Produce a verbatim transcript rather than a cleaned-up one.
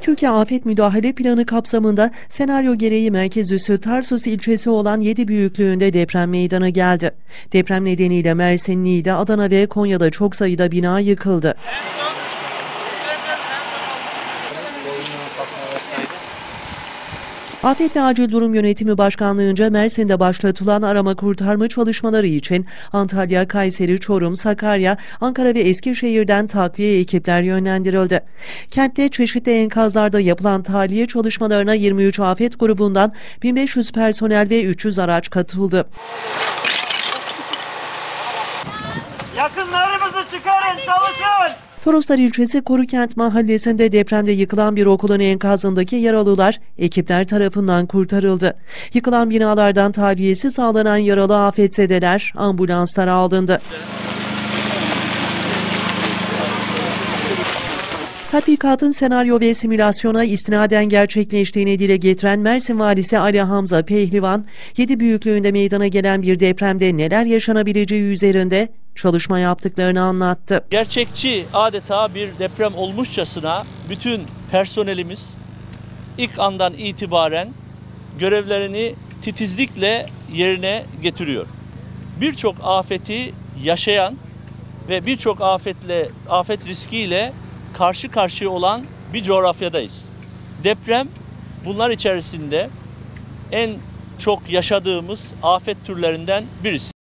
Türkiye Afet Müdahale Planı kapsamında senaryo gereği merkez üssü Tarsus ilçesi olan yedi büyüklüğünde deprem meydana geldi. Deprem nedeniyle Mersin, Niğde, Adana ve Konya'da çok sayıda bina yıkıldı. Afet ve Acil Durum Yönetimi Başkanlığı'nca Mersin'de başlatılan arama kurtarma çalışmaları için Antalya, Kayseri, Çorum, Sakarya, Ankara ve Eskişehir'den takviye ekipler yönlendirildi. Kentte çeşitli enkazlarda yapılan tahliye çalışmalarına yirmi üç afet grubundan bin beş yüz personel ve üç yüz araç katıldı. Yakınlarımızı çıkarın, çalışın! Toroslar ilçesi Korukent mahallesinde depremde yıkılan bir okulun enkazındaki yaralılar ekipler tarafından kurtarıldı. Yıkılan binalardan tahliyesi sağlanan yaralı afetzedeler ambulanslara alındı. Tatbikatın senaryo ve simülasyona istinaden gerçekleştiğini dile getiren Mersin Valisi Ali Hamza Pehlivan, yedi büyüklüğünde meydana gelen bir depremde neler yaşanabileceği üzerinde çalışma yaptıklarını anlattı. Gerçekçi, adeta bir deprem olmuşçasına bütün personelimiz ilk andan itibaren görevlerini titizlikle yerine getiriyor. Birçok afeti yaşayan ve birçok afetle, afet riskiyle karşı karşıya olan bir coğrafyadayız. Deprem bunlar içerisinde en çok yaşadığımız afet türlerinden birisi.